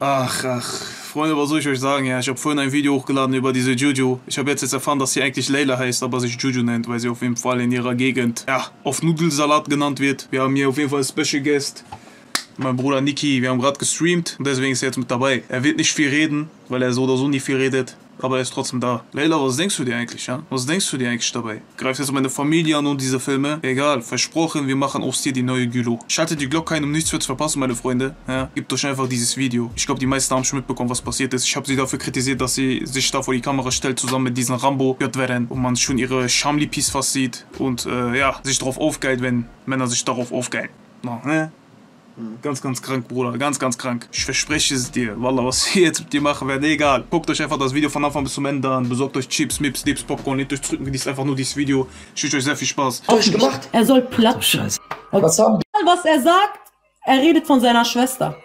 Ach, Freunde, was soll ich euch sagen? Ja, ich habe vorhin ein Video hochgeladen über diese Juju. Ich habe jetzt erfahren, dass sie eigentlich Leila heißt, aber sich Juju nennt, weil sie auf jeden Fall in ihrer Gegend, ja, auf Nudelsalat genannt wird. Wir haben hier auf jeden Fall einen Special Guest. Mein Bruder Niki, wir haben gerade gestreamt und deswegen ist er jetzt mit dabei. Er wird nicht viel reden, weil er so oder so nie viel redet, aber er ist trotzdem da. Leila, was denkst du dir eigentlich, ja? Was denkst du dir eigentlich dabei? Greifst jetzt meine Familie an und diese Filme? Egal, versprochen, wir machen aus dir die neue Gülo. Schaltet die Glocke ein, um nichts zu verpassen, meine Freunde. Ja, gebt euch einfach dieses Video. Ich glaube, die meisten haben schon mitbekommen, was passiert ist. Ich habe sie dafür kritisiert, dass sie sich da vor die Kamera stellt, zusammen mit diesen Rambo-Göttweren, und man schon ihre Schamlipis fast sieht und ja, sich darauf aufgeilt, wenn Männer sich darauf aufgeilen. No, ne? Ganz krank, Bruder. Ganz krank. Ich verspreche es dir. Wallah, was wir jetzt mit dir machen werden, egal. Guckt euch einfach das Video von Anfang bis zum Ende an. Besorgt euch Chips, Mips, Dips, Popcorn. Nehmt euch zurück. Genießt einfach nur dieses Video. Ich wünsche euch sehr viel Spaß. Hab ich gemacht? Er soll platschen. Was haben die? Was er sagt, er redet von seiner Schwester.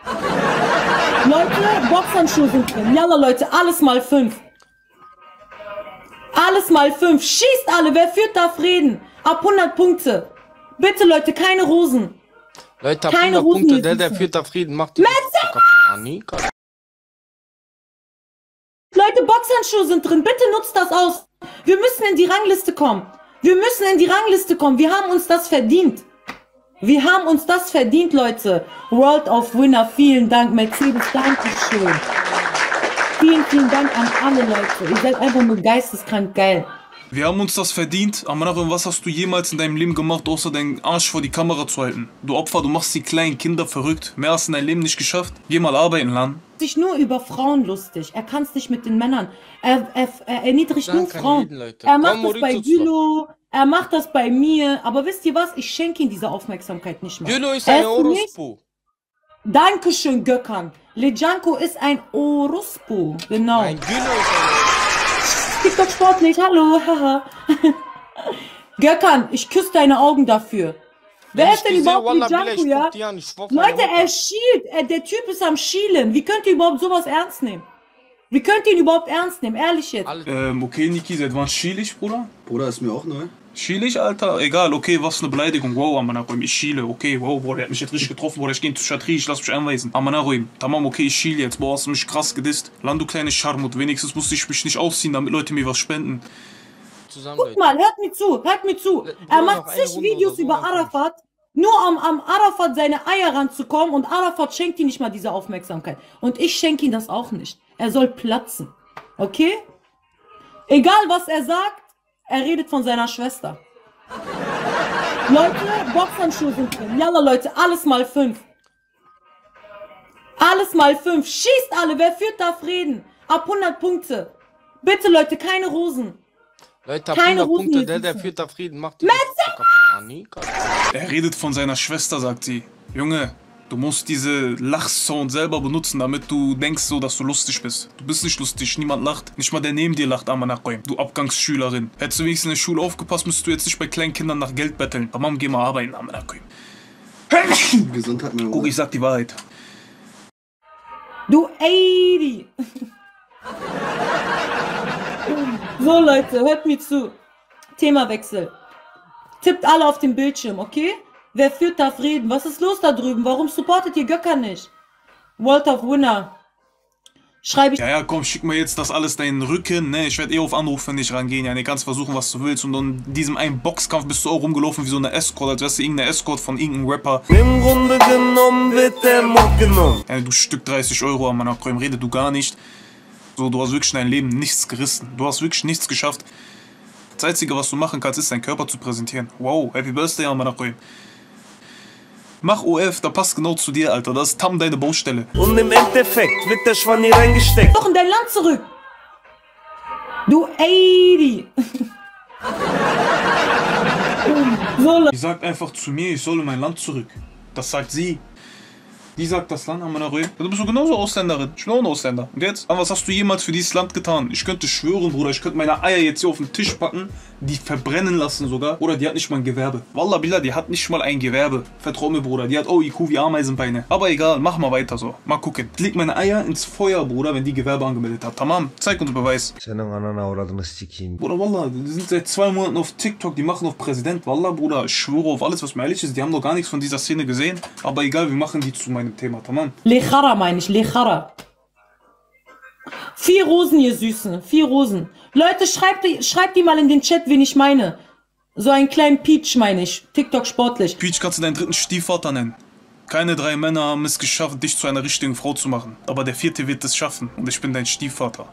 Leute, Boxhandschuhe sind drin. Jalla, Leute, alles mal 5. Alles mal 5. Schießt alle. Wer führt, darf reden. Ab 100 Punkte. Bitte, Leute, keine Rosen. Leute, ab Keine 100 Punkte, der Rosen führt da Frieden, macht die Annika. Leute, Boxhandschuhe sind drin. Bitte nutzt das aus. Wir müssen in die Rangliste kommen. Wir müssen in die Rangliste kommen. Wir haben uns das verdient. Wir haben uns das verdient, Leute. World of Winner, vielen Dank. Mercedes, Dankeschön. Vielen Dank an alle Leute. Ihr seid einfach nur geisteskrank geil. Wir haben uns das verdient. Amanerin, was hast du jemals in deinem Leben gemacht, außer deinen Arsch vor die Kamera zu halten? Du Opfer, du machst die kleinen Kinder verrückt. Mehr hast du in deinem Leben nicht geschafft. Geh mal arbeiten, Lan. Sich nur über Frauen lustig. Er kann es nicht mit den Männern. Er erniedrigt nur Frauen. Er macht das bei Gülo. Er macht das bei mir. Aber wisst ihr was? Ich schenke ihm diese Aufmerksamkeit nicht mehr. Gülo ist ein Orospo. Dankeschön, Gökhan. Lejanko ist ein Orospo. Genau. Nein, Gülo ist ein TikTok sportlich, hallo, haha. Gökhan, ich küsse deine Augen dafür. Wer ist denn überhaupt Lejanko, ja? Leute, er schielt. Der Typ ist am Schielen. Wie könnt ihr überhaupt sowas ernst nehmen? Wie könnt ihr ihn überhaupt ernst nehmen? Ehrlich jetzt. Okay, Niki, seit wann schiel ich, Bruder? Bruder, ist mir auch neu. Schiel ich, Alter? Egal, okay, was für eine Beleidigung. Wow, Amanaroim, ich schiele. Okay, wow, Bruder, der hat mich jetzt richtig getroffen, Bruder, ich geh in Psychiatrie, ich lass mich einweisen. Amanaroim, tamam, okay, ich schiele jetzt. Boah, hast du mich krass gedisst. Land, du kleine Scharmut, wenigstens musste ich mich nicht ausziehen, damit Leute mir was spenden. Guck mal, hört mir zu. Er macht zig Videos über Arafat, nur am Arafat seine Eier ranzukommen, und Arafat schenkt ihm nicht mal diese Aufmerksamkeit. Und ich schenke ihm das auch nicht. Er soll platzen. Okay? Egal, was er sagt, er redet von seiner Schwester. Leute, Boxhandschuhe sind drin. Jalla, Leute, alles mal 5. Alles mal 5. Schießt alle. Wer führt, darf reden. Ab 100 Punkte. Bitte, Leute, keine Rosen. Leute, ab 100 Punkte, der führt da Frieden, macht die Annika. Er redet von seiner Schwester, sagt sie. Junge, du musst diese Lachsound selber benutzen, damit du denkst so, dass du lustig bist. Du bist nicht lustig, niemand lacht. Nicht mal der neben dir lacht, Amanakoim. Du Abgangsschülerin. Hättest du wenigstens in der Schule aufgepasst, müsstest du jetzt nicht bei kleinen Kindern nach Geld betteln. Tamam, geh mal arbeiten, Amanakoim. Gesundheit, mein Guck, ich sag die Wahrheit. Du Eidi. So, Leute, hört mir zu. Themawechsel. Tippt alle auf den Bildschirm, okay? Wer führt, darf reden. Was ist los da drüben? Warum supportet ihr Gökhan nicht? World of Winner. Schreibe ich. Ja, komm, schick mir jetzt das alles deinen Rücken. Ne, ich werde auf Anrufe nicht rangehen. Ja, du kannst versuchen, was du willst. Und in diesem einen Boxkampf bist du auch rumgelaufen wie so eine Escort, als wärst du irgendeine Escort von irgendeinem Rapper. Im Grunde genommen wird der Mob genommen. Ja, du Stück 30 Euro an meiner Kräum, rede du gar nicht. So, du hast wirklich in deinem Leben nichts gerissen. Du hast wirklich nichts geschafft. Das Einzige, was du machen kannst, ist deinen Körper zu präsentieren. Wow, Happy Birthday an meiner Kräum. Mach OF, da passt genau zu dir, Alter. Das ist Tam deine Baustelle. Und im Endeffekt wird der Schwanni reingesteckt. Doch in dein Land zurück. Du Eidi. So, Die sagt einfach zu mir, ich soll in mein Land zurück. Das sagt sie. Die sagt das Land an meiner Röhre. Du bist so genauso Ausländerin. Ich bin auch ein Ausländer. Und jetzt? Aber was hast du jemals für dieses Land getan? Ich könnte schwören, Bruder, ich könnte meine Eier jetzt hier auf den Tisch packen, die verbrennen lassen sogar. Oder die hat nicht mal ein Gewerbe. Wallah Billah, die hat nicht mal ein Gewerbe. Vertrau mir, Bruder. Die hat IQ wie Ameisenbeine. Aber egal, mach mal weiter so. Mal gucken. Ich leg meine Eier ins Feuer, Bruder, wenn die Gewerbe angemeldet hat. Tamam, zeig uns Beweis. Bruder, Wallah, die sind seit 2 Monaten auf TikTok, die machen auf Präsident. Wallah, Bruder, ich schwöre auf alles, was mir ehrlich ist. Die haben noch gar nichts von dieser Szene gesehen. Aber egal, wir machen die zu meinen meinem Thema, tamam? Lechara meine ich, Lechara. 4 Rosen, ihr Süßen, 4 Rosen. Leute, schreibt die mal in den Chat, wen ich meine. So einen kleinen Peach meine ich, TikTok sportlich. Peach kannst du deinen dritten Stiefvater nennen. Keine 3 Männer haben es geschafft, dich zu einer richtigen Frau zu machen. Aber der 4. wird es schaffen und ich bin dein Stiefvater.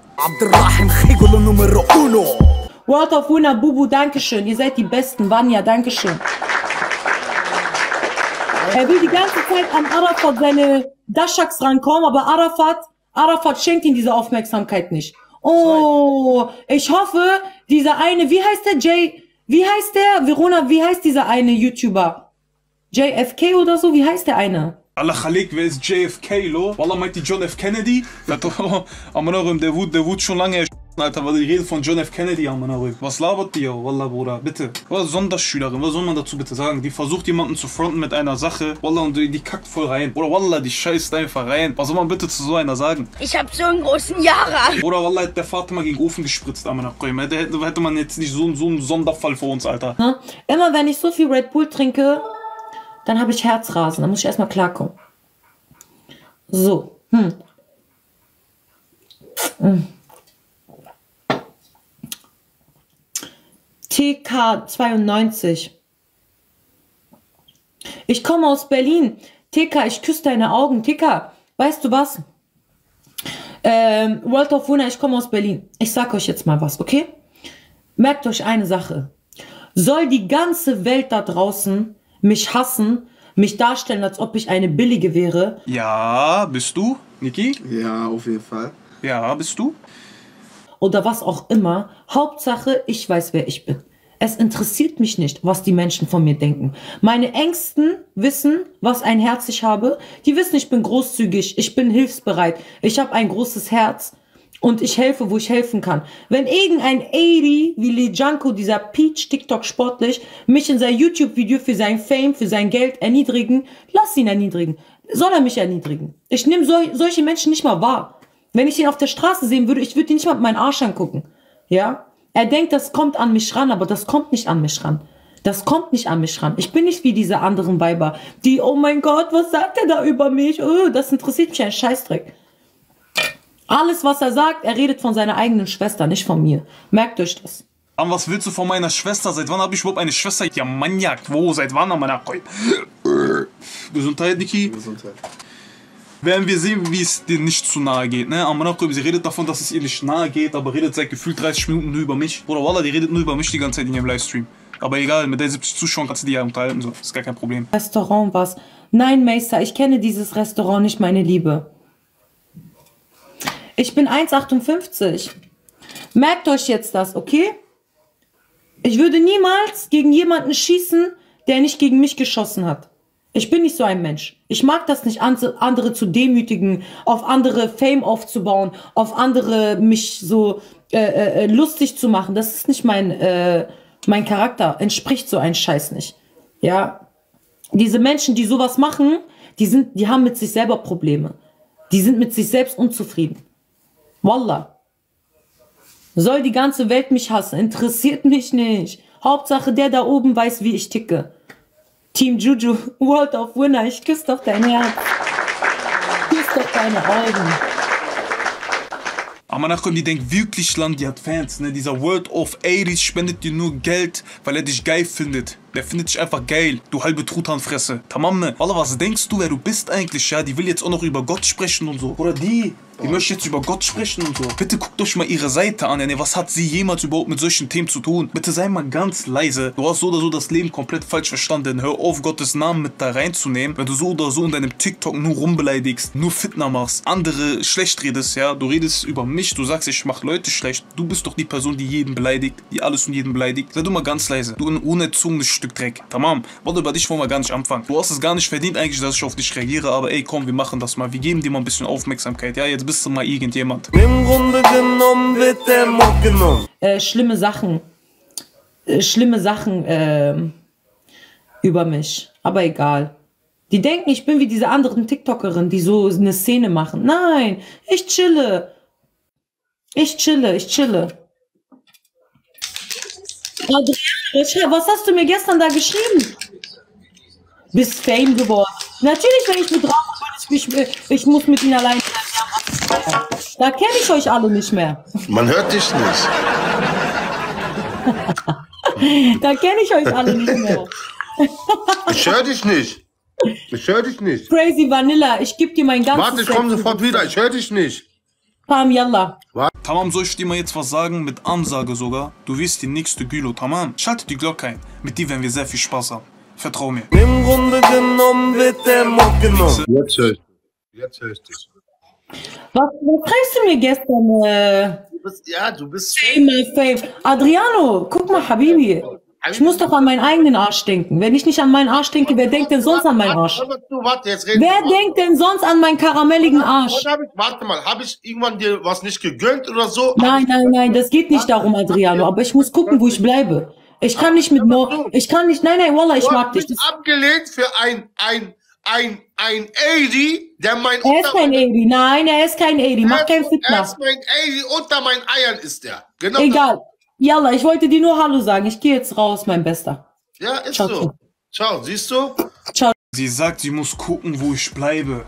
World of Winner, Bubu, dankeschön. Ihr seid die Besten. Vanya, dankeschön. Er will die ganze Zeit an Arafat seine Dashaks rankommen, aber Arafat schenkt ihm diese Aufmerksamkeit nicht. Oh, ich hoffe, dieser eine, wie heißt der wie heißt der? Verona, wie heißt dieser eine YouTuber? JFK oder so? Wie heißt der eine? Allah Khalik, wer ist JFK, lo? Wallah meint die John F. Kennedy? Amanarim, der wurde schon lange Alter, weil die Rede von John F. Kennedy, Amanarim. Was labert die, Wallah, Bruder, bitte. Was Sonderschülerin, was soll man dazu bitte sagen? Die versucht jemanden zu fronten mit einer Sache, Wallah, und die kackt voll rein. Oder Wallah, die scheißt einfach rein. Was soll man bitte zu so einer sagen? Ich hab so einen großen Jara. Oder Wallah, hat der Vater mal gegen den Ofen gespritzt, Amanarim. Hätte man jetzt nicht so einen Sonderfall für uns, Alter. Immer wenn ich so viel Red Bull trinke, dann habe ich Herzrasen. Dann muss ich erstmal klarkommen. So. TK92. Ich komme aus Berlin. TK, ich küsse deine Augen. TK, weißt du was? World of Winner, ich komme aus Berlin. Ich sag euch jetzt mal was, okay? Merkt euch eine Sache. Soll die ganze Welt da draußen mich hassen, mich darstellen, als ob ich eine Billige wäre? Ja, bist du, Niki? Ja, auf jeden Fall. Ja, bist du? Oder was auch immer. Hauptsache, ich weiß, wer ich bin. Es interessiert mich nicht, was die Menschen von mir denken. Meine Ängsten wissen, was ein Herz ich habe. Die wissen, ich bin großzügig, ich bin hilfsbereit, ich habe ein großes Herz und ich helfe, wo ich helfen kann. Wenn irgendein 80 wie Lijanko, dieser Peach TikTok sportlich, mich in sein YouTube-Video für sein Fame, für sein Geld erniedrigen, lass ihn erniedrigen. Soll er mich erniedrigen? Ich nehme solche Menschen nicht mal wahr. Wenn ich ihn auf der Straße sehen würde, ich würde ihn nicht mal mit meinen Arsch angucken. Ja? Er denkt, das kommt an mich ran, aber das kommt nicht an mich ran. Das kommt nicht an mich ran. Ich bin nicht wie diese anderen Weiber, die, oh mein Gott, was sagt er da über mich? Oh, das interessiert mich ein Scheißdreck. Alles, was er sagt, er redet von seiner eigenen Schwester, nicht von mir. Merkt euch das. Aber was willst du von meiner Schwester? Seit wann habe ich überhaupt eine Schwester? Ja, Maniak. Wo? Seit wann haben wir Gesundheit, Niki? Gesundheit. Werden wir sehen, wie es dir nicht zu nahe geht, ne? Amanakoy, sie redet davon, dass es ihr nicht nahe geht, aber redet seit gefühlt 30 Minuten nur über mich. Oder Wallah, die redet nur über mich die ganze Zeit in ihrem Livestream. Aber egal, mit der 70 Zuschauern kannst du die ja unterhalten, so. Ist gar kein Problem. Restaurant was? Nein, Meister, ich kenne dieses Restaurant nicht, meine Liebe. Ich bin 1,58. Merkt euch jetzt das, okay? Ich würde niemals gegen jemanden schießen, der nicht gegen mich geschossen hat. Ich bin nicht so ein Mensch. Ich mag das nicht, andere zu demütigen, auf andere Fame aufzubauen, auf andere mich so lustig zu machen. Das ist nicht mein Charakter. Entspricht so ein Scheiß nicht. Ja, diese Menschen, die sowas machen, die haben mit sich selber Probleme. Die sind mit sich selbst unzufrieden. Wallah. Soll die ganze Welt mich hassen? Interessiert mich nicht. Hauptsache, der da oben weiß, wie ich ticke. Team Juju, World of Winner, ich küsse doch dein Herz. Küss doch deine Augen. Aber nachher die denkt wirklich lang, die hat Fans, ne? Dieser World of 80s spendet dir nur Geld, weil er dich geil findet. Der findet dich einfach geil, du halbe Truthahnfresse. Tamamme, Wallah, was denkst du, wer du bist eigentlich, ja? Die will jetzt auch noch über Gott sprechen und so. Oder die möchte jetzt über Gott sprechen und so. Bitte guckt euch mal ihre Seite an, ne? Was hat sie jemals überhaupt mit solchen Themen zu tun? Bitte sei mal ganz leise. Du hast so oder so das Leben komplett falsch verstanden. Hör auf, Gottes Namen mit da reinzunehmen. Wenn du so oder so in deinem TikTok nur rumbeleidigst, nur Fitner machst, andere schlecht redest, ja? Du redest über mich, du sagst, ich mach Leute schlecht. Du bist doch die Person, die jeden beleidigt, die alles und jeden beleidigt. Sei du mal ganz leise. Du ein unerzogenes Stück Dreck. Tamam. Warte, über dich wollen wir gar nicht anfangen. Du hast es gar nicht verdient eigentlich, dass ich auf dich reagiere, aber ey, komm, wir machen das mal. Wir geben dir mal ein bisschen Aufmerksamkeit. Ja, jetzt bist du mal irgendjemand. Im Grunde genommen wird der Mund genommen. Schlimme Sachen über mich. Aber egal. Die denken, ich bin wie diese anderen TikTokerinnen, die so eine Szene machen. Nein, ich chille. Ich chille. Adriana, was hast du mir gestern da geschrieben? Bist Fame geworden. Natürlich, wenn ich mit Rauch bin, ich ich muss mit ihnen allein. Da kenne ich euch alle nicht mehr. Man hört dich nicht. Da kenne ich euch alle nicht mehr. Ich höre dich nicht. Ich höre dich nicht. Crazy Vanilla, ich gebe dir mein ganzes... Warte, ich komme sofort wieder. Ich höre dich nicht. Pam, yallah. Tamam, soll ich dir mal jetzt was sagen? Mit Ansage sogar. Du wirst die nächste Gülo, tamam? Schalte die Glocke ein. Mit dir werden wir sehr viel Spaß haben. Vertrau mir. Im Grunde genommen wird der Muck genommen. Jetzt höre ich dich. Jetzt höre ich dich. Was schreibst du mir gestern? Du bist Fame. Adriano, guck mal, Habibi. Ich muss doch an meinen eigenen Arsch denken. Wenn ich nicht an meinen Arsch denke, wer denkt denn sonst an meinen Arsch? Wer denkt denn sonst an meinen karamelligen Arsch? Warte mal, habe ich irgendwann dir was nicht gegönnt oder so? Nein, das geht nicht darum, Adriano. Aber ich muss gucken, wo ich bleibe. Ich kann nicht mit nein, Wallah, ich mag dich. Abgelehnt für ein 80, der mein... Er ist kein 80. Nein, er ist kein 80. Mach kein Fitness. Er ist mein 80, unter meinen Eiern ist der. Genau. Egal. Yalla, ich wollte dir nur Hallo sagen. Ich gehe jetzt raus, mein Bester. Ja, ist so. Ciao, siehst du? Ciao. Sie sagt, sie muss gucken, wo ich bleibe.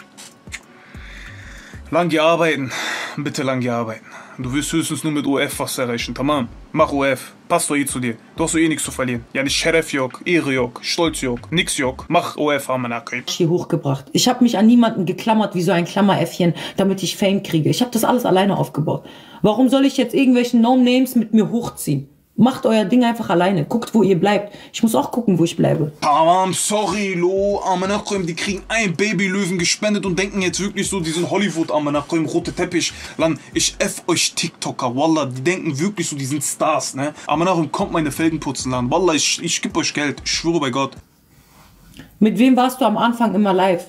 Lang arbeiten. Bitte lang arbeiten. Du wirst höchstens nur mit OF was erreichen, tamam? Mach OF. Passt doch zu dir. Du hast doch nichts zu verlieren. Ja, nicht Sheriff Jok, Ehre Jok, Stolz Jok, nix Jok. Mach OF, Amanakai. Hier hochgebracht. Ich habe mich an niemanden geklammert wie so ein Klammeräffchen, damit ich Fame kriege. Ich habe das alles alleine aufgebaut. Warum soll ich jetzt irgendwelchen No-Names mit mir hochziehen? Macht euer Ding einfach alleine. Guckt, wo ihr bleibt. Ich muss auch gucken, wo ich bleibe. Tamam, sorry, Lo. Amanakoim, die kriegen ein Babylöwen gespendet und denken jetzt wirklich so, diesen Hollywood Amanakoim, rote Teppich. Lan, ich F euch TikToker, Wallah. Die denken wirklich so, die sind Stars, ne? Amanakoim, kommt meine Felgen putzen, Lan. Wallah, ich geb euch Geld. Ich schwöre bei Gott. Mit wem warst du am Anfang immer live?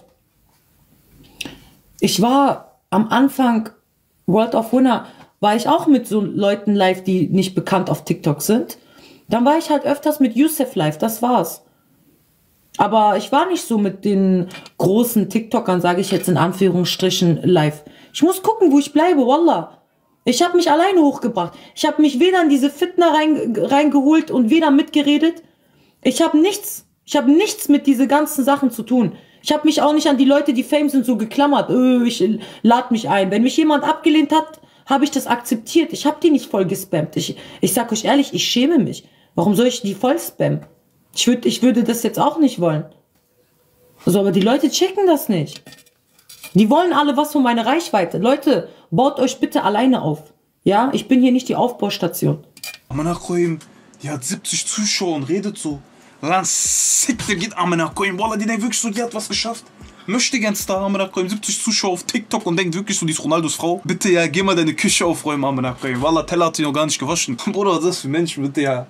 Ich war am Anfang World of Winner, war ich auch mit so Leuten live, die nicht bekannt auf TikTok sind. Dann war ich halt öfters mit Youssef live, das war's. Aber ich war nicht so mit den großen TikTokern, sage ich jetzt in Anführungsstrichen, live. Ich muss gucken, wo ich bleibe, Wallah. Ich habe mich alleine hochgebracht. Ich habe mich weder in diese Fitner reingeholt und weder mitgeredet. Ich habe nichts mit diese ganzen Sachen zu tun. Ich habe mich auch nicht an die Leute, die Fame sind, so geklammert. Ich lade mich ein. Wenn mich jemand abgelehnt hat, habe ich das akzeptiert. Ich habe die nicht voll gespammt. Ich sag euch ehrlich, ich schäme mich. Warum soll ich die voll spammen? Ich würde das jetzt auch nicht wollen. Also, aber die Leute checken das nicht. Die wollen alle was von meiner Reichweite. Leute, baut euch bitte alleine auf. Ja, ich bin hier nicht die Aufbaustation. Amanakoim, die hat 70 Zuschauer und redet so. Lan Sitte geht Amanakoim. Wallah, die denkt wirklich so, die hat was geschafft. Möchte gern Star Amanakoim, 70 Zuschauer auf TikTok und denkt wirklich so, die ist Ronaldos Frau. Bitte ja, geh mal deine Küche aufräumen, Amanakoim. Wallah, Teller hat sie noch gar nicht gewaschen. Bruder, was ist das für Menschen, bitte ja.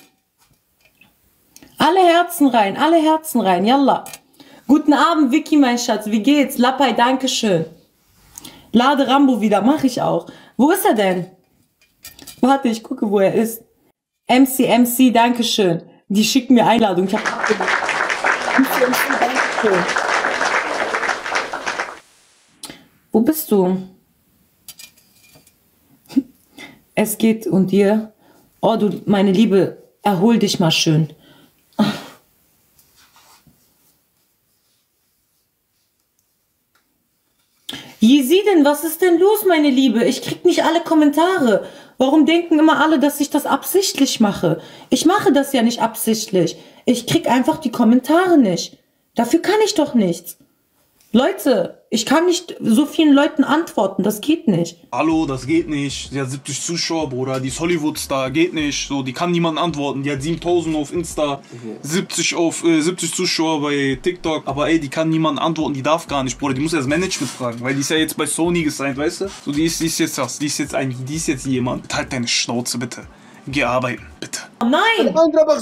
Alle Herzen rein, yalla. Guten Abend, Vicky, mein Schatz, wie geht's? Lappai, dankeschön. Lade Rambo wieder, mach ich auch. Wo ist er denn? Warte, ich gucke, wo er ist. MC, dankeschön. Die schicken mir Einladung. Ich hab MC, dankeschön. Wo bist du? Es geht und dir? Oh, du, meine Liebe, erhol dich mal schön. Jesidin, was ist denn los, meine Liebe? Ich krieg nicht alle Kommentare. Warum denken immer alle, dass ich das absichtlich mache? Ich mache das ja nicht absichtlich. Ich krieg einfach die Kommentare nicht. Dafür kann ich doch nichts. Leute, ich kann nicht so vielen Leuten antworten, das geht nicht. Hallo, das geht nicht. Sie hat 70 Zuschauer, Bruder, die ist Hollywood-Star, geht nicht. So, die kann niemand antworten. Die hat 7000 auf Insta, 70 Zuschauer bei TikTok. Aber ey, die kann niemand antworten, die darf gar nicht, Bruder. Die muss erst Management fragen, weil die ist ja jetzt bei Sony gesigned, weißt du? So, die ist jetzt jemand. Halt deine Schnauze, bitte. Geh arbeiten, bitte. Nein, mit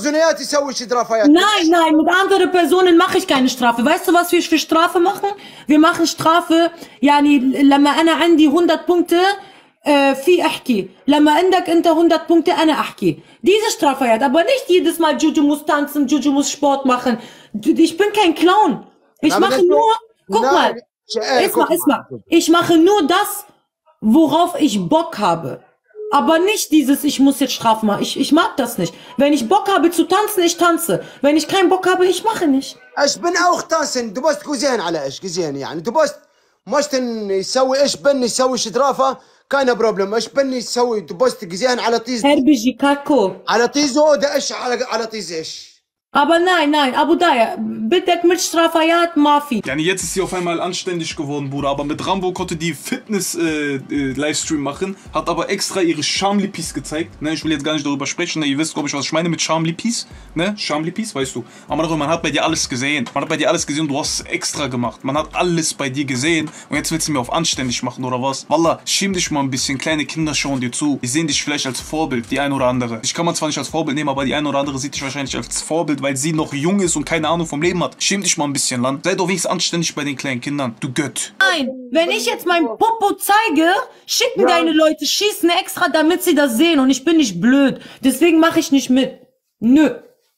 anderen Personen mache ich keine Strafe. Weißt du, was wir für Strafe machen? Wir machen Strafe, yani, لما أنا عندي 100 Punkte, في أحكي. لما عندك أنت 100 Punkte, أنا أحكي. Diese Strafe, aber nicht jedes Mal Juju muss tanzen, Juju muss Sport machen. Ich bin kein Clown. Ich mache nur, guck mal, ich mache nur das, worauf ich Bock habe. Aber nicht dieses, ich muss jetzt Strafen machen. Ich mag das nicht. Wenn ich Bock habe zu tanzen, ich tanze. Wenn ich keinen Bock habe, ich mache nicht. Ich bin auch tanzen. Du bist gesehen على ايش gesehen يعني. Du bist ممكن يسوي ايش بن يسوي شرافة kein Problem. Ich bin nicht so. Du bist gesehen على طيز. Herbici Kako. على طيزه ده ايش على طيز ايش. Aber nein, Abu Daya, bitte mit Strafayat Mafi. Ja, jetzt ist sie auf einmal anständig geworden, Bruder. Aber mit Rambo konnte die Fitness-Livestream machen, hat aber extra ihre Schamlipis gezeigt. Ne, ich will jetzt gar nicht darüber sprechen. Ne, ihr wisst, glaube ich, was ich meine mit Schamlipis. Ne, Schamlipis, weißt du. Aber man hat bei dir alles gesehen. Man hat bei dir alles gesehen und du hast es extra gemacht. Man hat alles bei dir gesehen und jetzt willst du mir auf anständig machen, oder was? Wallah, schäm dich mal ein bisschen. Kleine Kinder schauen dir zu. Die sehen dich vielleicht als Vorbild, die eine oder andere. Ich kann man zwar nicht als Vorbild nehmen, aber die eine oder andere sieht dich wahrscheinlich als Vorbild, weil sie noch jung ist und keine Ahnung vom Leben hat. Schäm dich mal ein bisschen, Land. Sei doch wenigstens anständig bei den kleinen Kindern. Du Gött. Nein, wenn ich jetzt mein Popo zeige, schicken deine Leute, schießen extra, damit sie das sehen. Und ich bin nicht blöd. Deswegen mache ich nicht mit. Nö.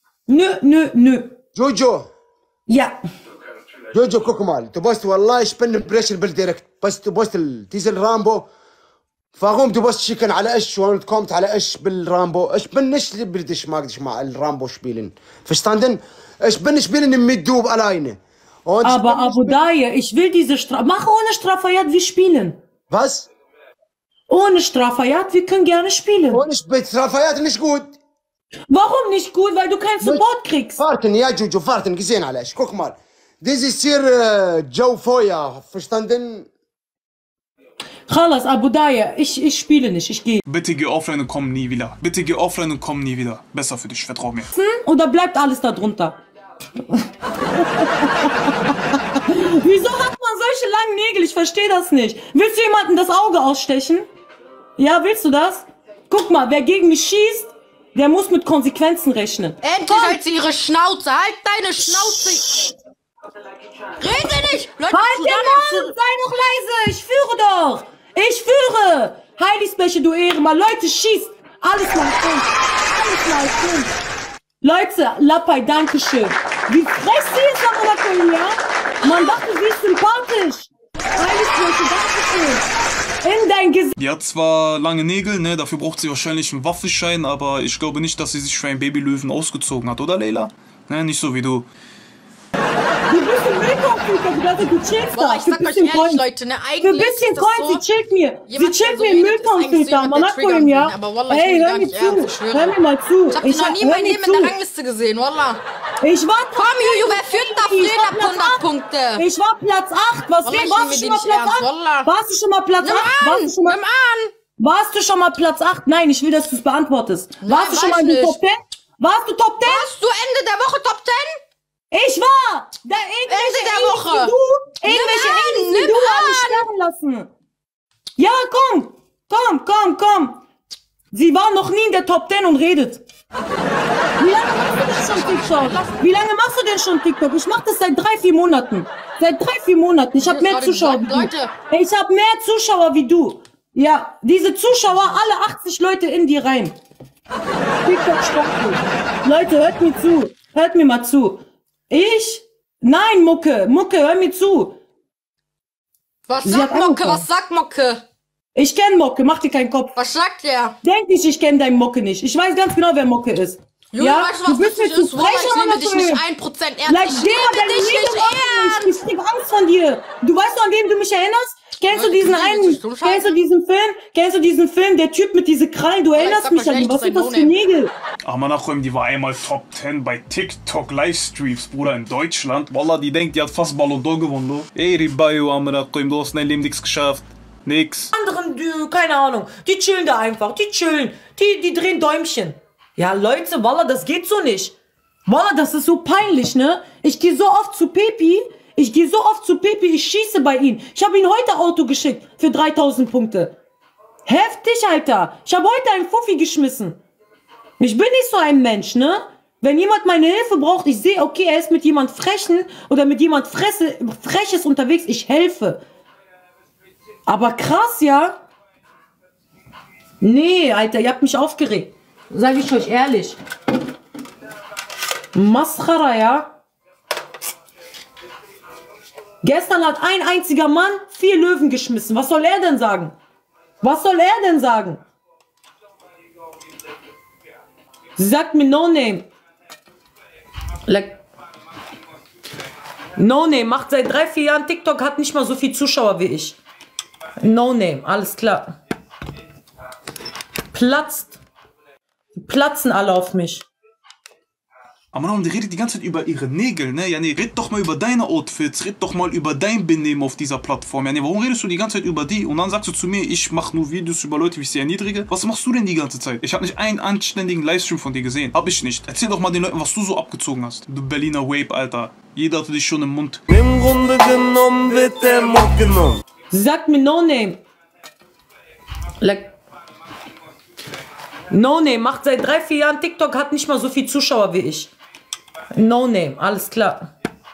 Jojo. Ja. Jojo, guck mal. Du bist, wallah, ich bin impressionable direkt. Du bist diesen Rambo. Warum du bist schicken على ايش und kommt على ايش بالرامبو ich bin nicht ich mag dich mal Rambo spielen verstanden ich bin spielen mit du alleine und aber Abu Daya ich will diese mach ohne Strafayat wir spielen was ohne Strafayat wir können gerne spielen ohne Strafayat nicht gut warum nicht gut weil du keinen Support kriegst warten ja Jojo warten gesehen على ايش guck mal das ist hier Joe Feuer verstanden Khalas, Abu Daya, ich spiele nicht, ich gehe. Bitte geh offline und komm nie wieder. Bitte geh offline und komm nie wieder. Besser für dich, vertrau mir. Oder bleibt alles da drunter? Wieso hat man solche langen Nägel? Ich verstehe das nicht. Willst du jemanden das Auge ausstechen? Ja, willst du das? Guck mal, wer gegen mich schießt, der muss mit Konsequenzen rechnen. Endlich halt sie ihre Schnauze. Halt deine Schnauze. Rede nicht! Leute, halt den Mund! Sei doch leise! Ich führe doch! Ich führe! Heiligspläche, du Ehrenmann! Leute, schießt! Alles mal fünf! Alles mal fünf! Leute, Lappai, dankeschön! Wie frech sie ist, aber ja? Man dachte, sie ist sympathisch! Heiligspläche, dankeschön! In dein Gesicht! Die hat zwar lange Nägel, ne? Dafür braucht sie wahrscheinlich einen Waffenschein, aber ich glaube nicht, dass sie sich für einen Babylöwen ausgezogen hat, oder Leila? Ne, nicht so wie du. Du bist ein Mülltonfilter, du chillst da. Ich sag euch ehrlich, Leute, ne, eigentlich für ein bisschen Coin, sie chillt mir. Sie chillt mir einen Mülltonfilter, Monaco, ja. Ey, hör mir zu, hör mir mal zu. Ich hab noch nie mein Leben in der Rangliste gesehen, wallah. Ich war... Komm, Juju, wer führt da Frieden ab 100 Punkte? Ich war Platz 8, was geht? Warst du schon mal Platz 8? Warst du schon mal Platz 8? Nimm an! Warst du schon mal Platz 8? Nein, ich will, dass du es beantwortest. Warst du schon mal in der Top 10? Warst du Top 10? Warst du Ende der Woche Top 10? Ich war! Da irgendwelche Ende der Woche! Irgendwelche du alle sterben lassen! Ja, komm! Sie war noch nie in der Top 10 und redet. Wie lange machst du denn schon TikTok? Wie lange machst du denn schon TikTok? Ich mach das seit 3-4 Monaten. Seit 3-4 Monaten. Ich habe mehr Zuschauer wie du. Ich habe mehr Zuschauer wie du. Ja, diese Zuschauer, alle 80 Leute in die rein. TikTok stoppt mich. Leute, hört mir zu. Hört mir mal zu. Nein, Mucke, hör mir zu. Was sagt Mucke? Ich kenn Mucke, mach dir keinen Kopf. Was sagt der? Denk nicht, ich kenn deinen Mucke nicht. Ich weiß ganz genau, wer Mucke ist. Junge, ja, weißt du bist mir zu frech, ich nehme dich nicht 1% ernst. Ich nehme dich nicht ernst. Ich krieg Angst von dir. Du weißt noch, an wen du mich erinnerst? Kennst du diesen Film, der Typ mit diesen Krallen? Du erinnerst mich an ihn. Was sind das für Nägel? Ach man, nachher, die war einmal Top 10 bei TikTok Livestreams, Bruder, in Deutschland. Wallah, die denkt, die hat fast Ballon d'Or gewonnen, du. Ey, Ribayo, Amrakoim, du hast in deinem Leben nichts geschafft. Nix. Anderen, keine Ahnung, die chillen da einfach, die drehen Däumchen. Ja, Leute, Wallah, das geht so nicht. Wallah, das ist so peinlich, ne? Ich gehe so oft zu Pepi, ich schieße bei ihm. Ich habe ihm heute Auto geschickt für 3000 Punkte. Heftig, Alter. Ich habe heute einen Fuffi geschmissen. Ich bin nicht so ein Mensch, ne? Wenn jemand meine Hilfe braucht, ich sehe, okay, er ist mit jemand Frechen oder mit jemand Freches unterwegs, ich helfe. Aber krass, ja? Nee, Alter, ihr habt mich aufgeregt. Sag ich euch ehrlich. Maschara, ja? Gestern hat ein einziger Mann 4 Löwen geschmissen. Was soll er denn sagen? Sie sagt mir No Name. No Name macht seit 3-4 Jahren TikTok, hat nicht mal so viel Zuschauer wie ich. No Name, alles klar. Platzt. Die platzen alle auf mich. Aber warum, die redet die ganze Zeit über ihre Nägel, ne? Ja, nee, red doch mal über deine Outfits, red doch mal über dein Benehmen auf dieser Plattform. Ja, nee, warum redest du die ganze Zeit über die? Und dann sagst du zu mir, ich mache nur Videos über Leute, wie ich sie erniedrige. Was machst du denn die ganze Zeit? Ich habe nicht einen anständigen Livestream von dir gesehen. Hab ich nicht. Erzähl doch mal den Leuten, was du so abgezogen hast. Du Berliner Wape, Alter. Jeder hatte dich schon im Mund. Im Grunde genommen wird der Mund genommen. Sie sagt mir No Name. No Name macht seit 3-4 Jahren TikTok, hat nicht mal so viel Zuschauer wie ich. No Name, alles klar.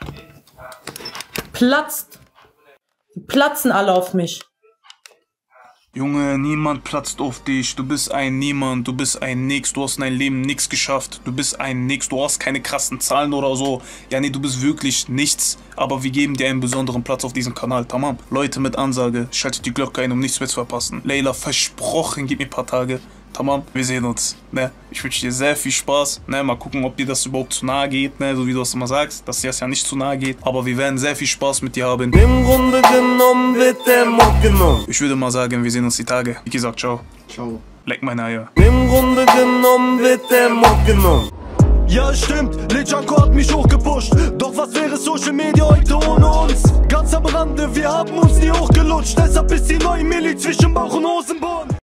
Platzt. Die platzen alle auf mich. Junge, niemand platzt auf dich. Du bist ein Niemand, du bist ein Nix. Du hast in deinem Leben nichts geschafft. Du bist ein Nix, du hast keine krassen Zahlen oder so. Ja, nee, du bist wirklich nichts. Aber wir geben dir einen besonderen Platz auf diesem Kanal, tamam. Leute mit Ansage, schaltet die Glocke ein, um nichts mehr zu verpassen. Leila, versprochen, gib mir ein paar Tage. Tamam, wir sehen uns, ne? Ich wünsche dir sehr viel Spaß, ne? Mal gucken, ob dir das überhaupt zu nahe geht, ne? So wie du das immer sagst, dass dir das ja nicht zu nahe geht. Aber wir werden sehr viel Spaß mit dir haben. Im Grunde genommen wird der Mund genommen. Ich würde mal sagen, wir sehen uns die Tage. Wie gesagt, ciao. Ciao. Leck meine Eier. Im Grunde genommen wird der Mund genommen. Ja, stimmt, Lechanko hat mich hochgepusht. Doch was wäre Social Media heute ohne uns? Ganz am Rande, wir haben uns nie hochgelutscht. Deshalb ist die neue Milli zwischen Bauch und Hosen.